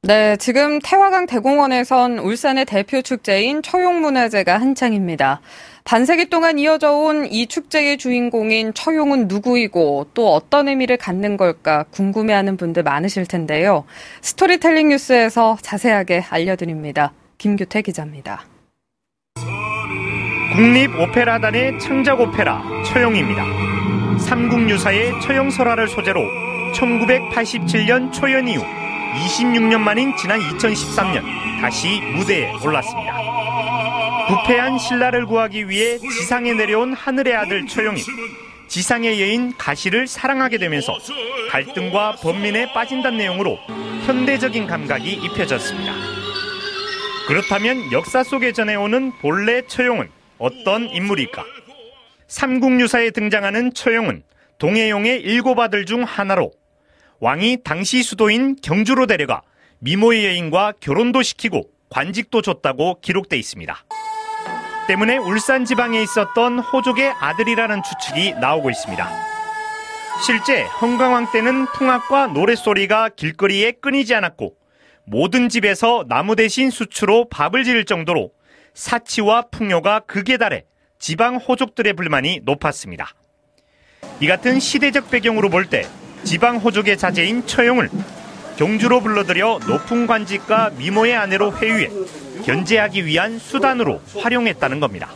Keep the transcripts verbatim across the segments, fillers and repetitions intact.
네, 지금 태화강 대공원에선 울산의 대표 축제인 처용문화제가 한창입니다. 반세기 동안 이어져 온 이 축제의 주인공인 처용은 누구이고 또 어떤 의미를 갖는 걸까 궁금해하는 분들 많으실 텐데요. 스토리텔링 뉴스에서 자세하게 알려드립니다. 김규태 기자입니다. 국립오페라단의 창작 오페라 처용입니다. 삼국유사의 처용설화를 소재로 천구백팔십칠 년 초연 이후 이십육 년 만인 지난 이천십삼 년 다시 무대에 올랐습니다. 부패한 신라를 구하기 위해 지상에 내려온 하늘의 아들 처용이 지상의 여인 가시를 사랑하게 되면서 갈등과 번민에 빠진다는 내용으로 현대적인 감각이 입혀졌습니다. 그렇다면 역사 속에 전해오는 본래 처용은 어떤 인물일까? 삼국유사에 등장하는 처용은 동해용의 일곱 아들 중 하나로 왕이 당시 수도인 경주로 데려가 미모의 여인과 결혼도 시키고 관직도 줬다고 기록돼 있습니다. 때문에 울산 지방에 있었던 호족의 아들이라는 추측이 나오고 있습니다. 실제 헌강왕 때는 풍악과 노랫소리가 길거리에 끊이지 않았고 모든 집에서 나무 대신 수추로 밥을 지을 정도로 사치와 풍요가 극에 달해 지방 호족들의 불만이 높았습니다. 이 같은 시대적 배경으로 볼 때 지방 호족의 자제인 처용을 경주로 불러들여 높은 관직과 미모의 아내로 회유해 견제하기 위한 수단으로 활용했다는 겁니다.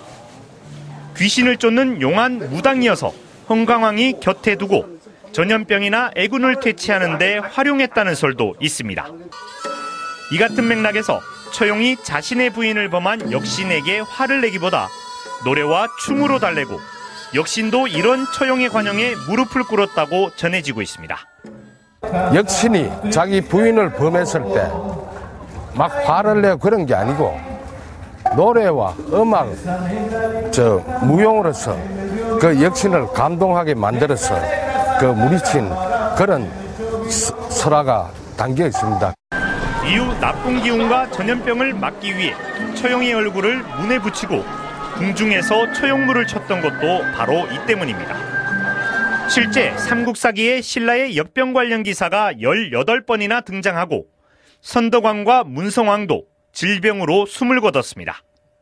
귀신을 쫓는 용한 무당이어서 헌강왕이 곁에 두고 전염병이나 애군을 퇴치하는 데 활용했다는 설도 있습니다. 이 같은 맥락에서 처용이 자신의 부인을 범한 역신에게 화를 내기보다 노래와 춤으로 달래고 역신도 이런 처용의 관용에 무릎을 꿇었다고 전해지고 있습니다. 역신이 자기 부인을 범했을 때 막 화를 내고 그런 게 아니고 노래와 음악, 저 무용으로서 그 역신을 감동하게 만들어서 그 무리친 그런 설화가 담겨 있습니다. 이후 나쁜 기운과 전염병을 막기 위해 처용의 얼굴을 문에 붙이고 궁중에서 처용물을 쳤던 것도 바로 이 때문입니다. 실제 삼국사기에 신라의 역병 관련 기사가 열여덟 번이나 등장하고 선덕왕과 문성왕도 질병으로 숨을 거뒀습니다.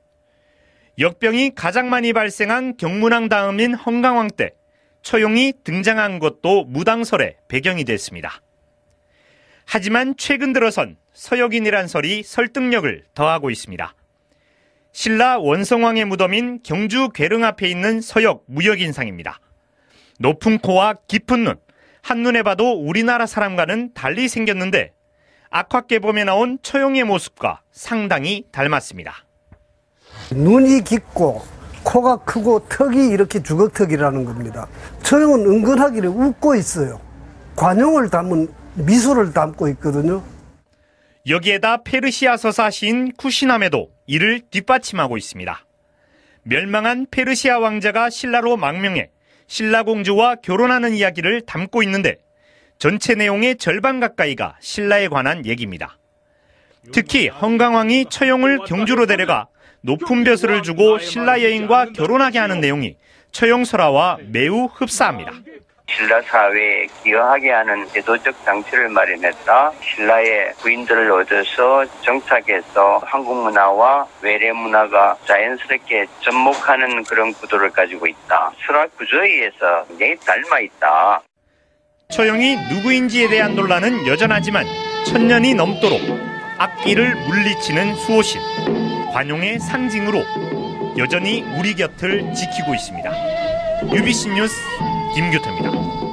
역병이 가장 많이 발생한 경문왕 다음인 헌강왕 때 처용이 등장한 것도 무당설의 배경이 됐습니다. 하지만 최근 들어선 서역인이란 설이 설득력을 더하고 있습니다. 신라 원성왕의 무덤인 경주 괴릉 앞에 있는 서역 무역인상입니다. 높은 코와 깊은 눈, 한눈에 봐도 우리나라 사람과는 달리 생겼는데 악화개범에 나온 처용의 모습과 상당히 닮았습니다. 눈이 깊고 코가 크고 턱이 이렇게 주걱턱이라는 겁니다. 처용은 은근하게 웃고 있어요. 관용을 담은 미소를 담고 있거든요. 여기에다 페르시아 서사 시인 쿠시남에도 이를 뒷받침하고 있습니다. 멸망한 페르시아 왕자가 신라로 망명해 신라 공주와 결혼하는 이야기를 담고 있는데 전체 내용의 절반 가까이가 신라에 관한 얘기입니다. 특히 헌강왕이 처용을 경주로 데려가 높은 벼슬을 주고 신라 여인과 결혼하게 하는 내용이 처용설화와 매우 흡사합니다. 신라 사회에 기여하게 하는 제도적 장치를 마련했다. 신라의 부인들을 얻어서 정착해서 한국 문화와 외래 문화가 자연스럽게 접목하는 그런 구도를 가지고 있다. 설화 구조에 의해서 굉장히 닮아 있다. 처용이 누구인지에 대한 논란은 여전하지만 천년이 넘도록 악기를 물리치는 수호신, 관용의 상징으로 여전히 우리 곁을 지키고 있습니다. 유비씨 뉴스 김규태입니다.